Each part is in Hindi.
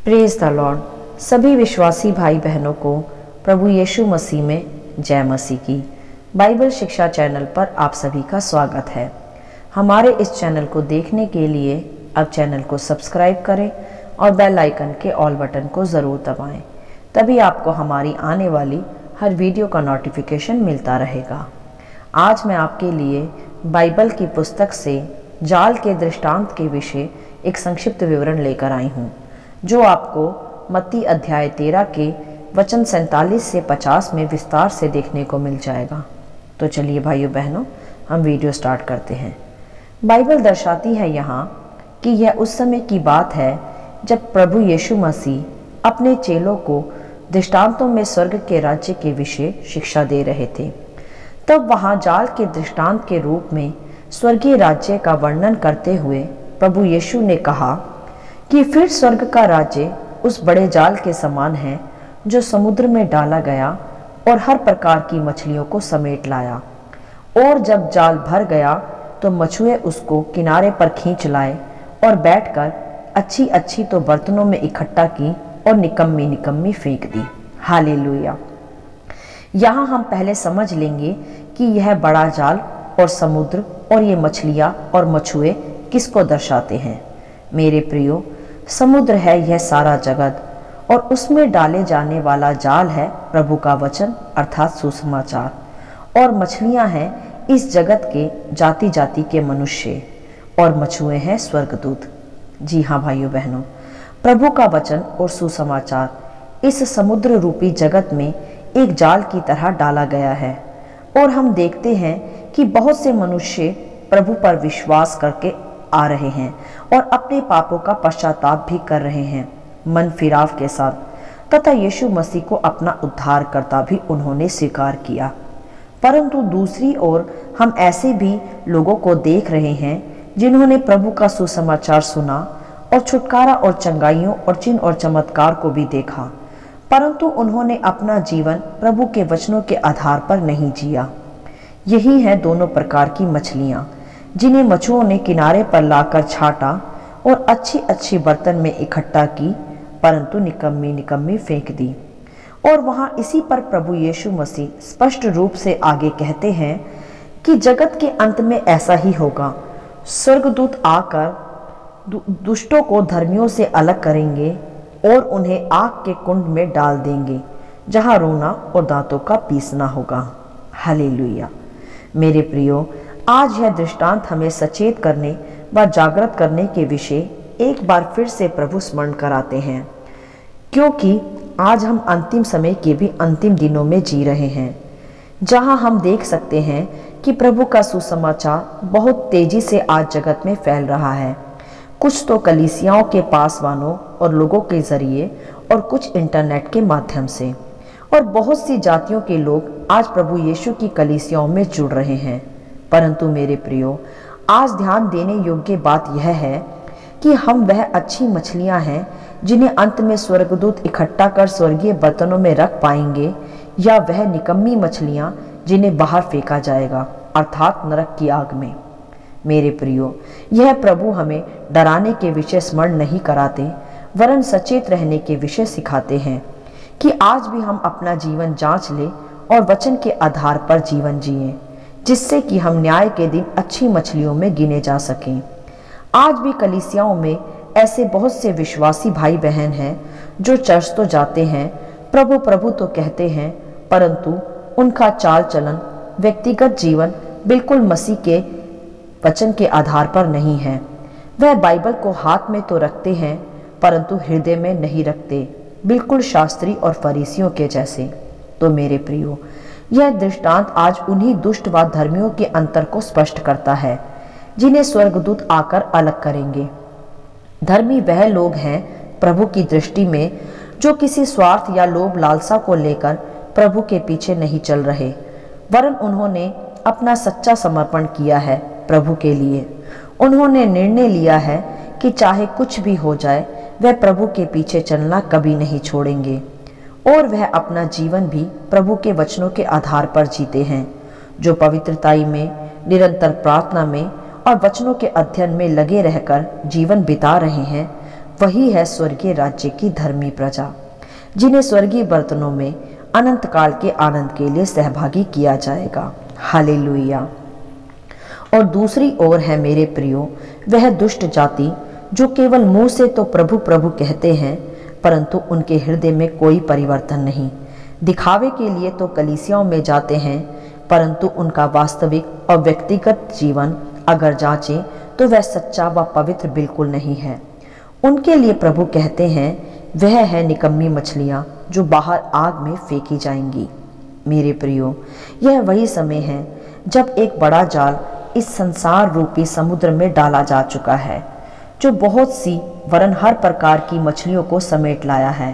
Praise the Lord. सभी विश्वासी भाई बहनों को प्रभु यीशु मसीह में जय मसीह की। बाइबल शिक्षा चैनल पर आप सभी का स्वागत है। हमारे इस चैनल को देखने के लिए अब चैनल को सब्सक्राइब करें और बेल आइकन के ऑल बटन को ज़रूर दबाएं, तभी आपको हमारी आने वाली हर वीडियो का नोटिफिकेशन मिलता रहेगा। आज मैं आपके लिए बाइबल की पुस्तक से जाल के दृष्टांत के विषय एक संक्षिप्त विवरण लेकर आई हूँ, जो आपको मत्ती अध्याय 13 के वचन 47 से 50 में विस्तार से देखने को मिल जाएगा। तो चलिए भाइयों बहनों, हम वीडियो स्टार्ट करते हैं। बाइबल दर्शाती है यहाँ कि यह उस समय की बात है जब प्रभु यीशु मसीह अपने चेलों को दृष्टांतों में स्वर्ग के राज्य के विषय शिक्षा दे रहे थे। तब वहाँ जाल के दृष्टांत के रूप में स्वर्गीय राज्य का वर्णन करते हुए प्रभु यीशु ने कहा कि फिर स्वर्ग का राज्य उस बड़े जाल के समान है जो समुद्र में डाला गया और हर प्रकार की मछलियों को समेट लाया। और जब जाल भर गया तो मछुए उसको किनारे पर खींच लाए और बैठकर अच्छी अच्छी तो बर्तनों में इकट्ठा की और निकम्मी निकम्मी फेंक दी। हालेलुया। यहाँ हम पहले समझ लेंगे कि यह बड़ा जाल और समुद्र और ये मछलियाँ और मछुए किसको दर्शाते हैं। मेरे प्रियो, समुद्र है यह सारा जगत और उसमें डाले जाने वाला जाल है प्रभु का वचन अर्थात सुसमाचार, और मछलियां हैं इस जगत के जाति जाति के मनुष्य, और मछुए हैं स्वर्गदूत। जी हाँ भाइयों बहनों, प्रभु का वचन और सुसमाचार इस समुद्र रूपी जगत में एक जाल की तरह डाला गया है, और हम देखते हैं कि बहुत से मनुष्य प्रभु पर विश्वास करके आ रहे हैं और अपने पापों का पश्चाताप भी कर रहे हैं मन फिराव के साथ, तथा यीशु मसीह को अपना उद्धारकर्ता भी उन्होंने स्वीकार किया। परंतु दूसरी ओर हम ऐसे भी लोगों को देख रहे हैं जिन्होंने प्रभु का सुसमाचार सुना और छुटकारा और चंगाइयों और चिन्ह और चमत्कार को भी देखा, परंतु उन्होंने अपना जीवन प्रभु के वचनों के आधार पर नहीं जिया। यही है दोनों प्रकार की मछलियाँ जिन्हें मछुओं ने किनारे पर लाकर छाटा और अच्छी अच्छी बर्तन में इकट्ठा की, परंतु निकम्मी निकम्मी फेंक दी। और वहाँ इसी पर प्रभु यीशु मसीह स्पष्ट रूप से आगे कहते हैं कि जगत के अंत में ऐसा ही होगा। स्वर्गदूत आकर दुष्टों को धर्मियों से अलग करेंगे और उन्हें आग के कुंड में डाल देंगे, जहाँ रोना और दांतों का पीसना होगा। हालेलुया। मेरे प्रियो, आज यह दृष्टांत हमें सचेत करने व जागृत करने के विषय एक बार फिर से प्रभु स्मरण कराते हैं, क्योंकि आज हम अंतिम समय के भी अंतिम दिनों में जी रहे हैं, जहां हम देख सकते हैं कि प्रभु का सुसमाचार बहुत तेजी से आज जगत में फैल रहा है। कुछ तो कलीसियाओं के पासवानों और लोगों के जरिए और कुछ इंटरनेट के माध्यम से, और बहुत सी जातियों के लोग आज प्रभु यीशु की कलीसियाओं में जुड़ रहे हैं। परंतु मेरे प्रियो, आज ध्यान देने योग्य बात यह है कि हम वह अच्छी मछलियां हैं जिन्हें अंत में स्वर्गदूत इकट्ठा कर स्वर्गीय बर्तनों में रख पाएंगे, या वह निकम्मी मछलियां जिन्हें बाहर फेंका जाएगा अर्थात नरक की आग में। मेरे प्रियो, यह प्रभु हमें डराने के विषय स्मरण नहीं कराते, वरन सचेत रहने के विषय सिखाते हैं कि आज भी हम अपना जीवन जांच लें और वचन के आधार पर जीवन जिएं, जिससे कि हम न्याय के दिन अच्छी मछलियों में गिने जा सकें। आज भी कलीसियाओं में ऐसे बहुत से विश्वासी भाई बहन हैं जो चर्च तो जाते हैं, प्रभु प्रभु तो कहते हैं, परंतु उनका चाल चलन, व्यक्तिगत जीवन बिल्कुल मसीह के वचन के आधार पर नहीं है। वह बाइबल को हाथ में तो रखते हैं, परंतु हृदय में नहीं रखते, बिल्कुल शास्त्री और फरीसियों के जैसे। तो मेरे प्रियो, यह दृष्टांत आज उन्हीं दुष्ट व धर्मियों के अंतर को स्पष्ट करता है जिन्हें स्वर्गदूत आकर अलग करेंगे। धर्मी वह लोग हैं प्रभु की दृष्टि में जो किसी स्वार्थ या लोभ लालसा को लेकर प्रभु के पीछे नहीं चल रहे, वरन उन्होंने अपना सच्चा समर्पण किया है प्रभु के लिए। उन्होंने निर्णय लिया है कि चाहे कुछ भी हो जाए, वह प्रभु के पीछे चलना कभी नहीं छोड़ेंगे, और वह अपना जीवन भी प्रभु के वचनों के आधार पर जीते हैं, जो पवित्रताई में, निरंतर प्रार्थना में और वचनों के अध्ययन में लगे रहकर जीवन बिता रहे हैं, वही है स्वर्गीय राज्य की धर्मी प्रजा, जिन्हें स्वर्गीय बर्तनों में अनंत काल के आनंद के लिए सहभागी किया जाएगा। हालेलुया। और दूसरी ओर है मेरे प्रियो वह दुष्ट जाति जो केवल मुंह से तो प्रभु प्रभु कहते हैं, परंतु उनके हृदय में कोई परिवर्तन नहीं। दिखावे के लिए तो कलीसियाओं में जाते हैं, परंतु उनका वास्तविक और व्यक्तिगत जीवन अगर जांचें तो वह सच्चा व पवित्र बिल्कुल नहीं है। उनके लिए प्रभु कहते हैं वह है निकम्मी मछलियां जो बाहर आग में फेंकी जाएंगी। मेरे प्रियो, यह वही समय है जब एक बड़ा जाल इस संसार रूपी समुद्र में डाला जा चुका है, जो बहुत सी वरन हर प्रकार की मछलियों को समेट लाया है।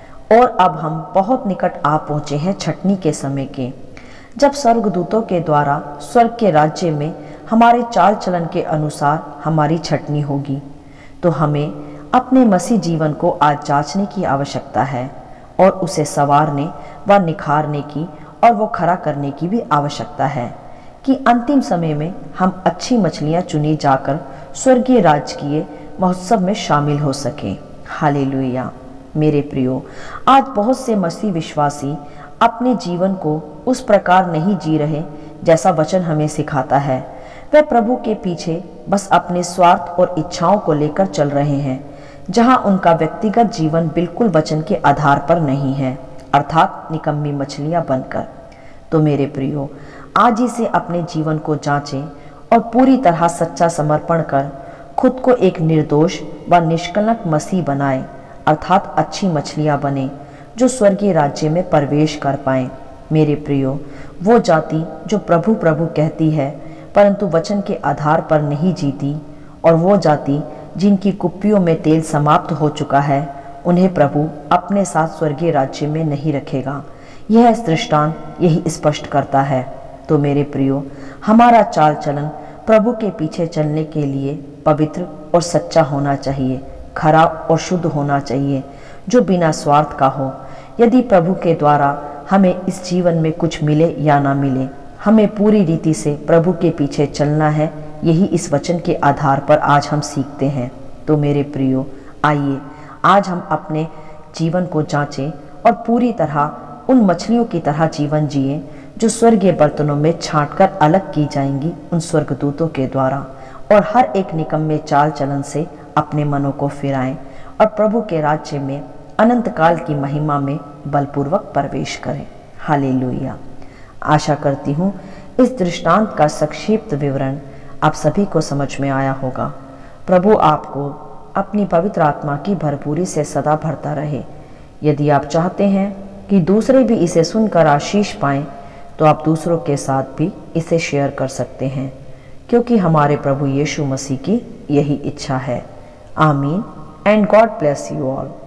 और अब हम बहुत निकट आ पहुंचे हैं छटनी के समय के, जब स्वर्गदूतों के द्वारा स्वर्ग के राज्य में हमारे चाल चलन के अनुसार हमारी छटनी होगी। तो हमें अपने मसीह जीवन को आज जांचने की आवश्यकता है और उसे संवारने व निखारने की और वो खरा करने की भी आवश्यकता है कि अंतिम समय में हम अच्छी मछलियां चुनी जाकर स्वर्गीय राजकीय महोत्सव में शामिल हो सकें। हालेलुया। मेरे प्रियो, आज बहुत से मसीह विश्वासी अपने जीवन को उस प्रकार नहीं जी रहे जैसा वचन हमें सिखाता है। वे प्रभु के पीछे बस अपने स्वार्थ और इच्छाओं को लेकर चल रहे हैं, जहां उनका व्यक्तिगत जीवन बिल्कुल वचन के आधार पर नहीं है, अर्थात निकम्मी मछलियां बनकर। तो मेरे प्रियो, आज ही से अपने जीवन को जांचें और पूरी तरह सच्चा समर्पण कर खुद को एक निर्दोष व निष्कलंक मसीह बनाएं, अर्थात अच्छी मछलियां बने जो स्वर्गीय राज्य में प्रवेश कर पाएं। मेरे प्रियो, वो जाति जो प्रभु प्रभु कहती है परंतु वचन के आधार पर नहीं जीती, और वो जाति जिनकी कुप्पियों में तेल समाप्त हो चुका है, उन्हें प्रभु अपने साथ स्वर्गीय राज्य में नहीं रखेगा। यह दृष्टांत यही स्पष्ट करता है। तो मेरे प्रियो, हमारा चाल चलन प्रभु के पीछे चलने के लिए पवित्र और सच्चा होना चाहिए, खरा और शुद्ध होना चाहिए, जो बिना स्वार्थ का हो। यदि प्रभु के द्वारा हमें इस जीवन में कुछ मिले या ना मिले, हमें पूरी रीति से प्रभु के पीछे चलना है। यही इस वचन के आधार पर आज हम सीखते हैं। तो मेरे प्रियो, आइए आज हम अपने जीवन को जांचें और पूरी तरह उन मछलियों की तरह जीवन जिए जो स्वर्गीय बर्तनों में छांटकर अलग की जाएंगी उन स्वर्गदूतों के द्वारा, और हर एक निकम्मे चाल चलन से अपने मनों को फिराएं और प्रभु के राज्य में अनंत काल की महिमा में बलपूर्वक प्रवेश करें। हालेलुया। आशा करती हूँ इस दृष्टांत का संक्षिप्त विवरण आप सभी को समझ में आया होगा। प्रभु आपको अपनी पवित्र आत्मा की भरपूरी से सदा भरता रहे। यदि आप चाहते हैं कि दूसरे भी इसे सुनकर आशीष पाएं, तो आप दूसरों के साथ भी इसे शेयर कर सकते हैं, क्योंकि हमारे प्रभु यीशु मसीह की यही इच्छा है। आमीन and God bless you all.